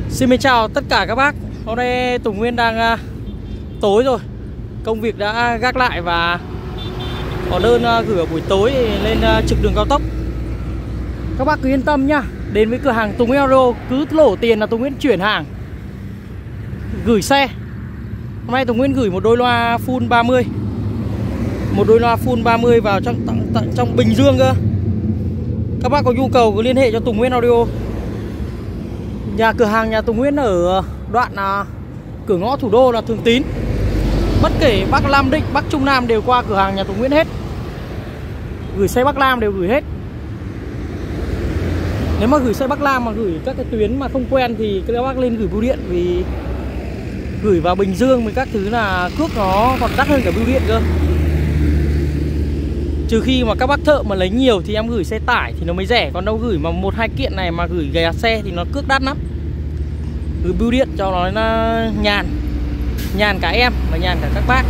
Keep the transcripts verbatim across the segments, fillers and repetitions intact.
Xin mến chào tất cả các bác. Hôm nay Tùng Nguyên đang uh, tối rồi, công việc đã gác lại và có đơn uh, gửi ở buổi tối lên uh, trực đường cao tốc. Các bác cứ yên tâm nhá. Đến với cửa hàng Tùng Nguyên Auto, cứ lỗ tiền là Tùng Nguyên chuyển hàng, gửi xe. Hôm nay Tùng Nguyên gửi một đôi loa full ba mươi, một đôi loa full ba mươi vào trong tận, tận trong Bình Dương cơ. Các bác có nhu cầu cứ liên hệ cho Tùng Nguyên Audio. Nhà cửa hàng nhà Tùng Nguyên ở đoạn à, cửa ngõ Thủ Đô là Thường Tín. Bất kể Bắc Nam Định, Bắc Trung Nam đều qua cửa hàng nhà Tùng Nguyên hết. Gửi xe Bắc Nam đều gửi hết. Nếu mà gửi xe Bắc Nam mà gửi các cái tuyến mà không quen thì các bác lên gửi bưu điện, vì gửi vào Bình Dương với các thứ là cước nó còn đắt hơn cả bưu điện cơ. Trừ khi mà các bác thợ mà lấy nhiều thì em gửi xe tải thì nó mới rẻ. Còn đâu gửi mà một hai kiện này mà gửi ghé xe thì nó cước đắt lắm. Gửi bưu điện cho nó, nó nhàn. Nhàn cả em và nhàn cả các bác.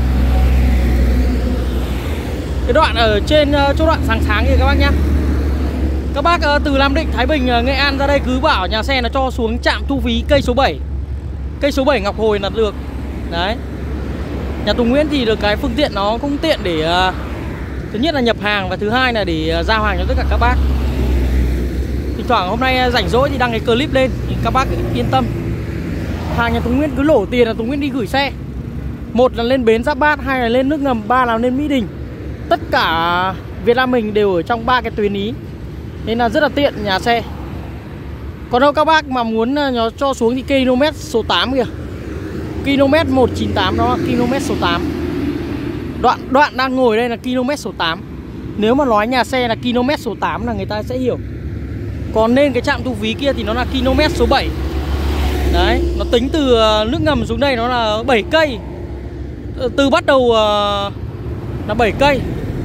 Cái đoạn ở trên chỗ đoạn sáng sáng kia các bác nhá. Các bác từ Nam Định, Thái Bình, Nghệ An ra đây cứ bảo nhà xe nó cho xuống trạm thu phí cây số bảy. Cây số bảy Ngọc Hồi là được. Đấy. Nhà Tùng Nguyên thì được cái phương tiện nó cũng tiện để thứ nhất là nhập hàng và thứ hai là để giao hàng cho tất cả các bác. Thỉnh thoảng hôm nay rảnh rỗi thì đăng cái clip lên thì các bác yên tâm. Hàng nhà Tùng Nguyên cứ lỗ tiền là Tùng Nguyên đi gửi xe. Một là lên bến Giáp Bát, hai là lên nước ngầm, ba là lên Mỹ Đình. Tất cả Việt Nam mình đều ở trong ba cái tuyến ý, nên là rất là tiện nhà xe. Còn đâu các bác mà muốn nó cho xuống thì km số tám kìa, km một chín tám đó, km số tám. Đoạn đoạn đang ngồi đây là km số tám. Nếu mà nói nhà xe là km số tám là người ta sẽ hiểu. Còn lên cái trạm thu phí kia thì nó là km số bảy. Đấy, nó tính từ nước ngầm xuống đây nó là bảy cây. Từ bắt đầu là bảy cây.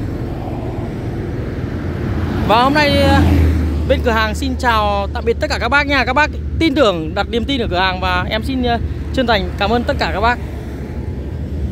Và hôm nay bên cửa hàng xin chào tạm biệt tất cả các bác nha. Các bác tin tưởng đặt niềm tin ở cửa hàng và em xin chân thành cảm ơn tất cả các bác.